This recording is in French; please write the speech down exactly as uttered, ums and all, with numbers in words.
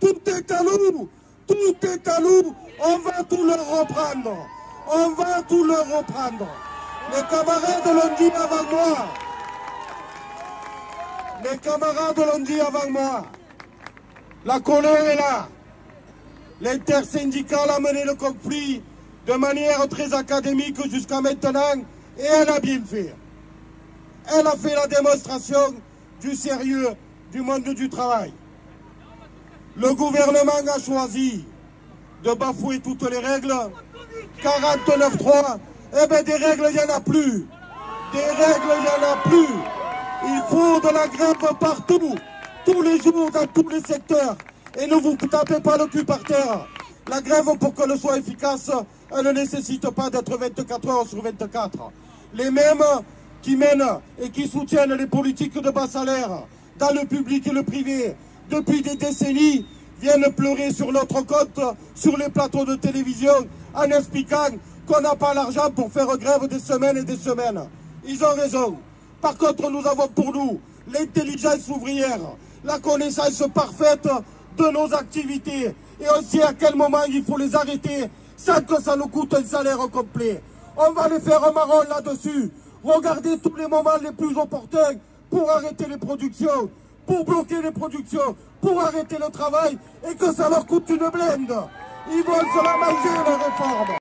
tout est à nous, tout est à nous, on va tout leur reprendre, on va tout leur reprendre. Les camarades l'ont dit avant moi, les camarades l'ont dit avant moi, la colère est là, l'intersyndicale a mené le conflit de manière très académique jusqu'à maintenant, et elle a bien fait. Elle a fait la démonstration du sérieux du monde du travail. Le gouvernement a choisi de bafouer toutes les règles. quarante-neuf trois, eh bien des règles, il n'y en a plus. Des règles, il n'y en a plus. Il faut de la grève partout, tous les jours, dans tous les secteurs. Et ne vous tapez pas le cul par terre. La grève, pour qu'elle soit efficace, elle ne nécessite pas d'être vingt-quatre heures sur vingt-quatre. Les mêmes qui mènent et qui soutiennent les politiques de bas salaire dans le public et le privé depuis des décennies viennent pleurer sur notre compte, sur les plateaux de télévision, en expliquant qu'on n'a pas l'argent pour faire grève des semaines et des semaines. Ils ont raison. Par contre, nous avons pour nous l'intelligence ouvrière, la connaissance parfaite de nos activités. Et on sait à quel moment il faut les arrêter sans que ça nous coûte un salaire complet. On va les faire un marron là-dessus. Regardez tous les moments les plus opportuns pour arrêter les productions, pour bloquer les productions, pour arrêter le travail et que ça leur coûte une blinde. Ils vont se la manger, la réforme.